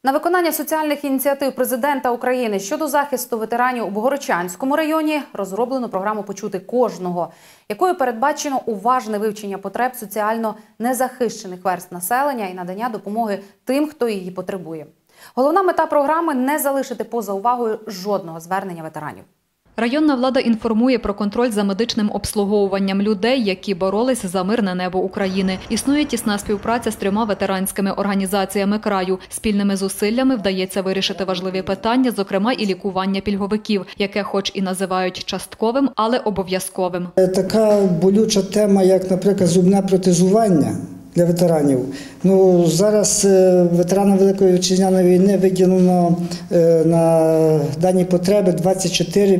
На виконання соціальних ініціатив президента України щодо захисту ветеранів у Богородчанському районі розроблено програму «Почути кожного», якою передбачено уважне вивчення потреб соціально незахищених верств населення і надання допомоги тим, хто її потребує. Головна мета програми – не залишити поза увагою жодного звернення ветеранів. Районна влада інформує про контроль за медичним обслуговуванням людей, які боролись за мирне небо України. Існує тісна співпраця з 3 ветеранськими організаціями краю. Спільними зусиллями вдається вирішити важливі питання, зокрема і лікування пільговиків, яке хоч і називають частковим, але обов'язковим. Така болюча тема, як, наприклад, зубне протезування для ветеранів. Зараз ветеранам Великої Вітчизняної війни виділено на дані потреби 24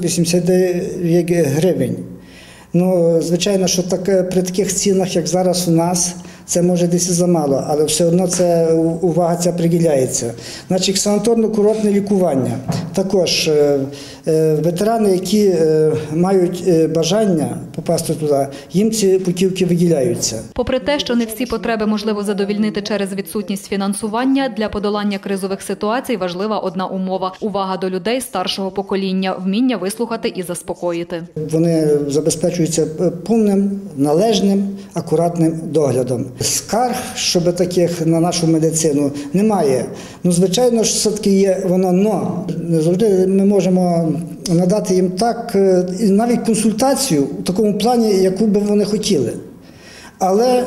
889 гривень. Звичайно, що при таких цінах, як зараз у нас, це може десь і замало, але все одно увага ця приділяється. Значить, санаторно-курортне лікування. Також ветерани, які мають бажання попасти туди, їм ці путівки виділяються. Попри те, що не всі потреби можливо задовільнити через відсутність фінансування, для подолання кризових ситуацій важлива одна умова – увага до людей старшого покоління, вміння вислухати і заспокоїти. Вони забезпечуються повним, належним, акуратним доглядом. Скарг, щоб таких на нашу медицину, немає. Звичайно, що все-таки є воно, не завжди ми можемо надати їм так, навіть консультацію в такому плані, яку би вони хотіли. Але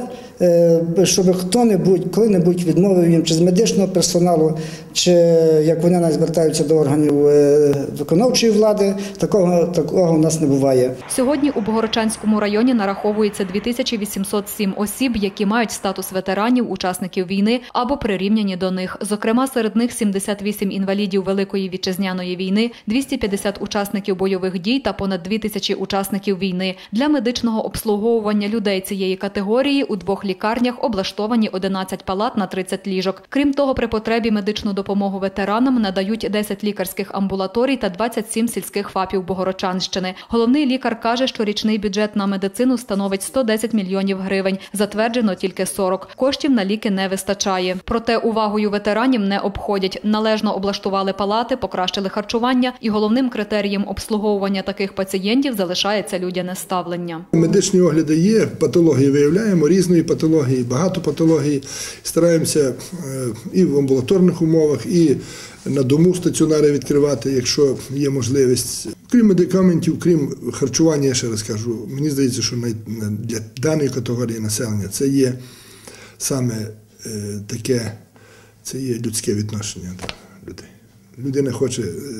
щоб хто-небудь, коли-небудь відмовив їм чи з медичного персоналу, чи як вони навіть звертаються до органів виконавчої влади, такого у нас не буває. Сьогодні у Богородчанському районі нараховується 2807 осіб, які мають статус ветеранів, учасників війни або прирівняні до них. Зокрема, серед них 78 інвалідів Великої Вітчизняної війни, 250 учасників бойових дій та понад 2000 учасників війни. Для медичного обслуговування людей цієї категорії у 2 лікарнях облаштовані 11 палат на 30 ліжок. Крім того, при потребі медичну допомогу ветеранам надають 10 лікарських амбулаторій та 27 сільських ФАПів Богородчанщини. Головний лікар каже, що річний бюджет на медицину становить 110 мільйонів гривень. Затверджено тільки 40. Коштів на ліки не вистачає. Проте увагою ветеранів не обходять. Належно облаштували палати, покращили харчування і головним критерієм обслуговування таких пацієнтів залишається людяне ставлення. Медичні огляди є, патології виявляємо, різної патології, багато патологій. Стараємося і в амбулаторних умовах, і на дому стаціонари відкривати, якщо є можливість. Крім медикаментів, крім харчування, я ще раз кажу, мені здається, що для даної категорії населення це є саме таке, це є людське відношення до людей. Людина хоче,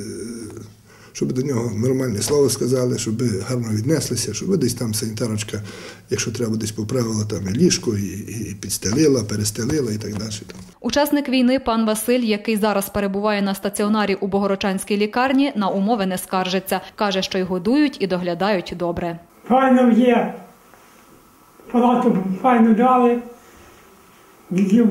щоб до нього нормальне слово сказали, щоб гарно віднеслися, щоб десь там санітарочка, якщо треба, десь поправила там і ліжко, і підстелила, перестелила і так далі. Учасник війни пан Василь, який зараз перебуває на стаціонарі у Богородчанській лікарні, на умови не скаржиться. Каже, що й годують, і доглядають добре. Файно є, палату файно дали, дідів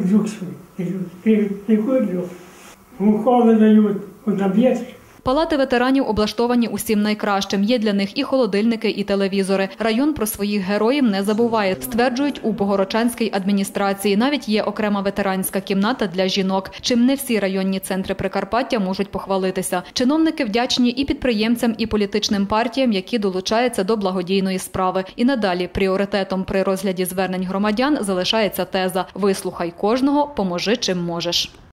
лікують, уколи дають, одоб'єць. Палати ветеранів облаштовані усім найкращим. Є для них і холодильники, і телевізори. Район про своїх героїв не забуває, стверджують у Богородчанській адміністрації. Навіть є окрема ветеранська кімната для жінок, чим не всі районні центри Прикарпаття можуть похвалитися. Чиновники вдячні і підприємцям, і політичним партіям, які долучаються до благодійної справи. І надалі пріоритетом при розгляді звернень громадян залишається теза «Вислухай кожного, поможи чим можеш».